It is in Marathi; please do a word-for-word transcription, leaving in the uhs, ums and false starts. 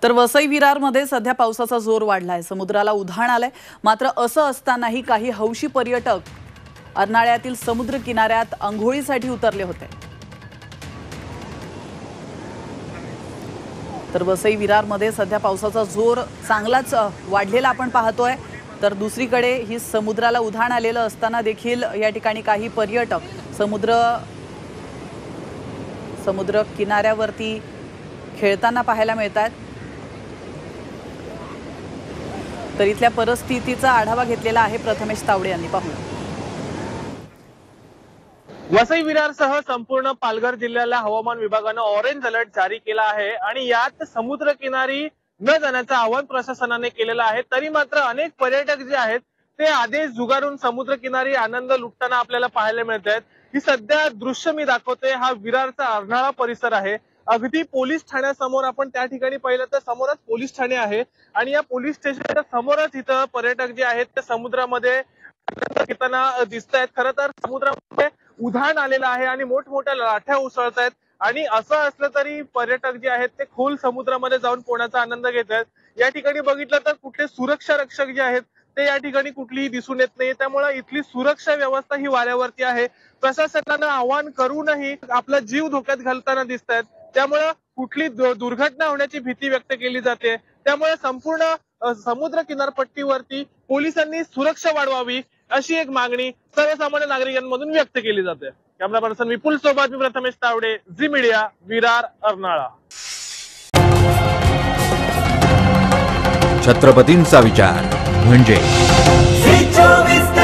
तर वसई विरारमध्ये सध्या पावसाचा जोर वाढलाय, समुद्राला उधाण आलंय। मात्र असं असतानाही काही हौशी पर्यटक अर्नाळ्यातील समुद्र किनाऱ्यात अंघोळीसाठी उतरले होते। तर वसई विरारमध्ये सध्या पावसाचा जोर चांगलाच वाढलेला आपण पाहतोय। तर दुसरीकडे ही समुद्राला उधाण आलेलं असताना देखील या ठिकाणी काही पर्यटक समुद्र समुद्र किनाऱ्यावरती खेळताना पाहायला मिळतात। तर इथल्या परिस्थितीचा आढावा घेतलेला आहे प्रथमेश तावडे यांनी। पाहूया। वसई विरारसह संपूर्ण पालघर जिल्ह्याला हवामान विभागाने ऑरेंज अलर्ट जारी केला आहे आणि यात समुद्र किनारी न जाण्याचं आवाहन प्रशासनाने केलेलं आहे। तरी मात्र अनेक पर्यटक जे आहेत ते आदेश जुगारून समुद्र किनारी आनंद लुटताना आपल्याला पाहायला मिळत आहेत। ही सध्या दृश्य मी दाखवते, हा विरारचा अर्नाळा परिसर आहे। अगदी पोलीस ठाण्यासमोर आपण त्या ठिकाणी पाहिलं तर समोरच पोलीस ठाणे आहे आणि या पोलीस स्टेशनच्या समोरच इथं पर्यटक जे आहेत ते समुद्रामध्ये येताना दिसत आहेत। खरं तर समुद्रामध्ये उधाण आलेलं आहे आणि मोठमोठ्या लाटा उसळत आहेत आणि असं असलं तरी पर्यटक जे आहेत ते खोल समुद्रामध्ये जाऊन पोहण्याचा आनंद घेत आहेत। या ठिकाणी बघितलं तर कुठले सुरक्षा रक्षक जे आहेत ते या ठिकाणी कुठलीही दिसून येत नाही, त्यामुळे इथली सुरक्षा व्यवस्था ही वाऱ्यावरती आहे। प्रशासनानं आवाहन करूनही आपला जीव धोक्यात घालताना दिसत आहेत, त्यामुळे कुठली दुर्घटना होण्याची भीती व्यक्त केली जाते। त्यामुळे संपूर्ण समुद्र किनारपट्टीवरती पोलिसांनी सुरक्षा वाढवावी अशी एक मागणी सर्वसामान्य नागरिकांमधून व्यक्त केली जाते। कॅमेरा पर्सन विपुल सोबत मी प्रथमेश तावडे, झी मीडिया, विरार, अर्नाळा। छत्रपतींचा विचार म्हणजे